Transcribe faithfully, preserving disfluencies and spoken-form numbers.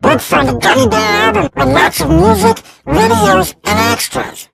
Look for the Gummy Bear album with lots of music, videos, and extras.